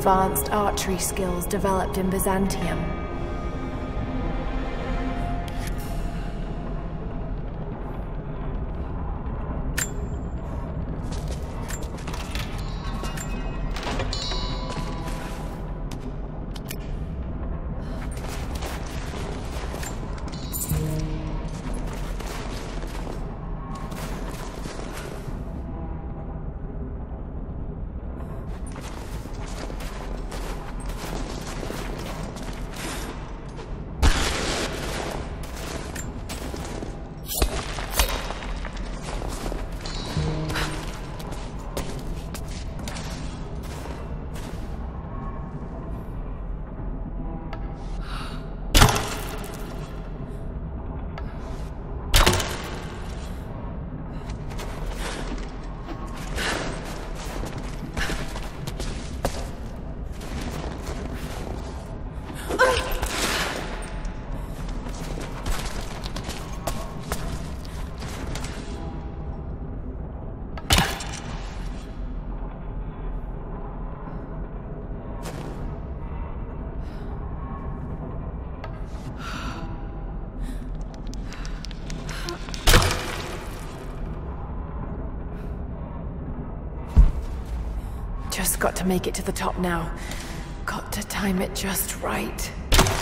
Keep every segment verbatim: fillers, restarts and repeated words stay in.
advanced archery skills developed in Byzantium. Just got to make it to the top now. Got to time it just right.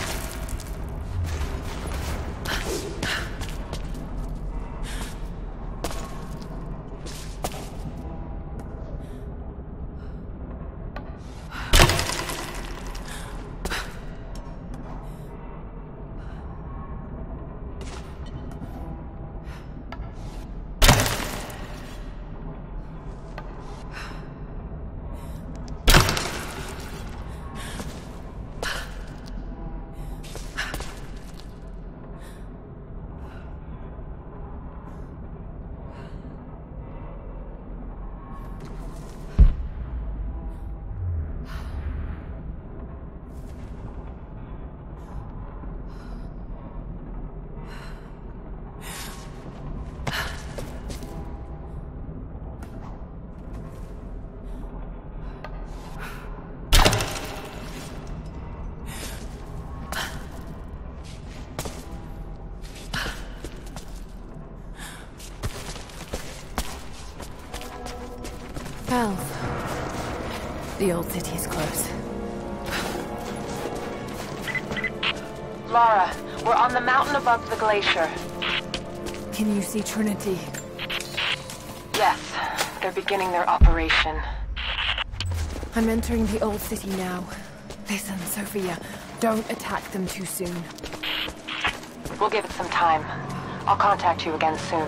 The old city is close. Lara, we're on the mountain above the glacier. Can you see Trinity? Yes, they're beginning their operation. I'm entering the old city now. Listen, Sophia, don't attack them too soon. We'll give it some time. I'll contact you again soon.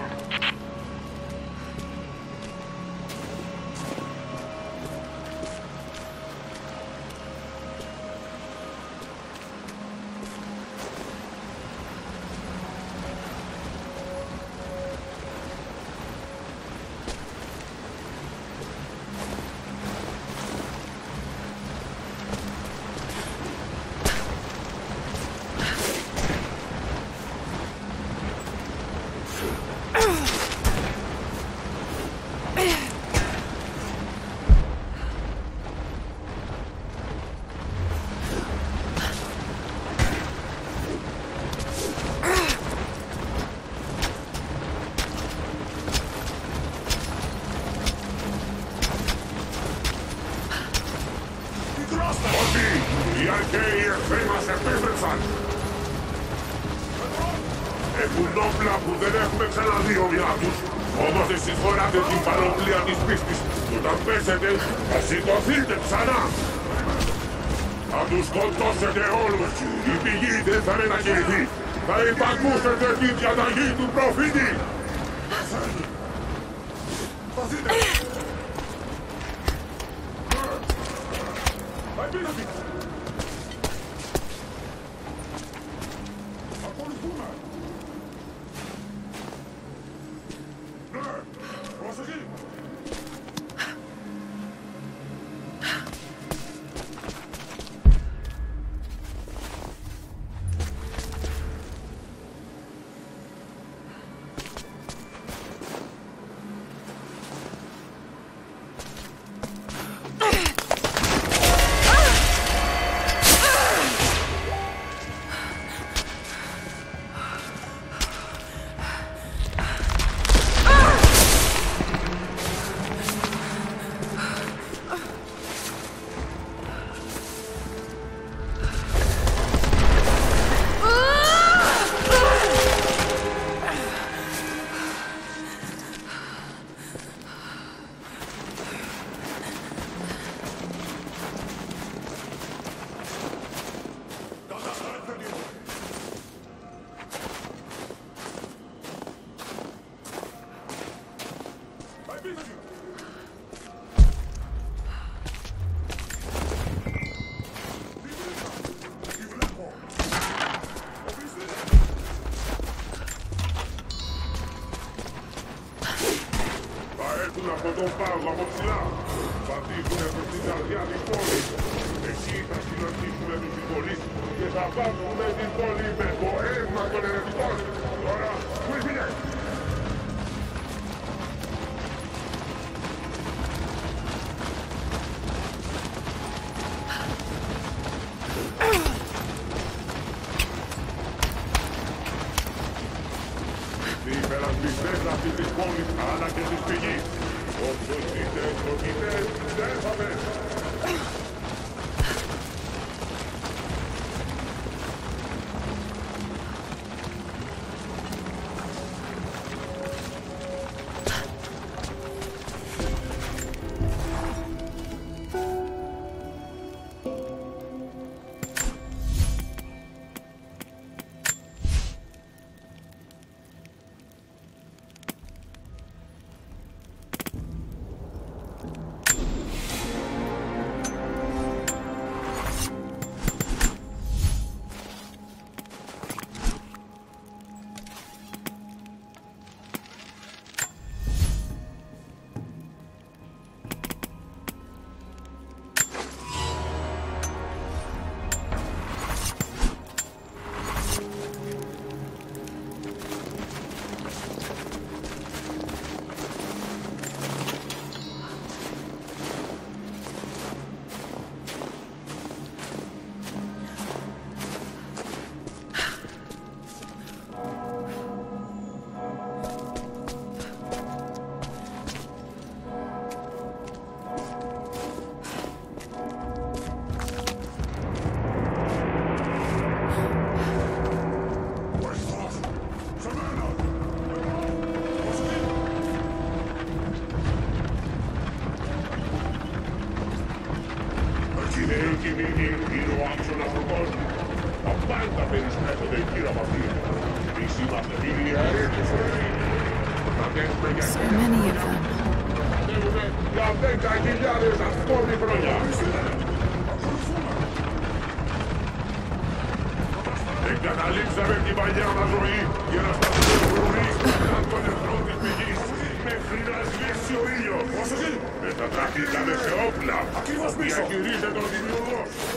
Έχουν όπλα που δεν έχουμε ξαναδεί ομοιά τους. Όμως εσείς φοράτε την πανοπλία της πίστης. Όταν πέσετε, θα σηκωθείτε ξανά. Θα τους σκοτώσετε όλους. Η πηγή δεν θα μετακινηθεί. Θα υπακούσετε τη διαταγή του προφήτη. πάρουν από ψηλά. Πατήσουνε προς την καρδιά της πόλης. Εκεί θα συλλογίσουμε τους συγχωρείς και θα βάφουμε την πόλη με το αίμα των ερευνητών. Τώρα, πού ήρθινε! Οι υπερασπιστές αυτής της πόλης αλλά και της πηγής. Όποιος είτε σκοτεινές δεν θα πέσει. Είναι ο άξονας του κόσμου. Τα πάντα περιστρέφονται γύρω από αυτήν. Εμείς είμαστε μυριαίοι και σωροί. Κατέβουμε για So many of them. Κατέβουμε για δέκα χιλιάδες ακόμη χρόνια. Εγκαταλείψαμε την παλιά μας ζωή για να σταθούμε χωρίς των εχθρών της πηγής. Μέχρι να σβήσει ο ήλιος. Με τα τραχήκαμε σε όπλα. Ακριβώς πίσω. Διαχειρίζεται τον δημιουργός.